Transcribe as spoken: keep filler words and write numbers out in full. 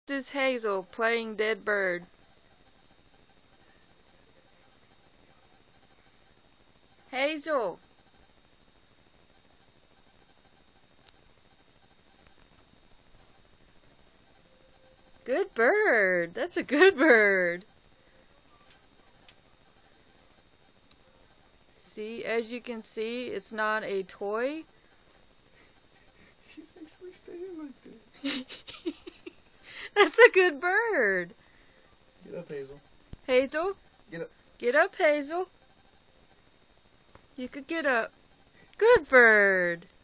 Next is Hazel playing dead bird. Hazel. Good bird. That's a good bird. See, as you can see, it's not a toy. She's actually staying like that. That's a good bird. Get up, Hazel. Hazel? Get up. Get up, Hazel. You could get up. Good bird.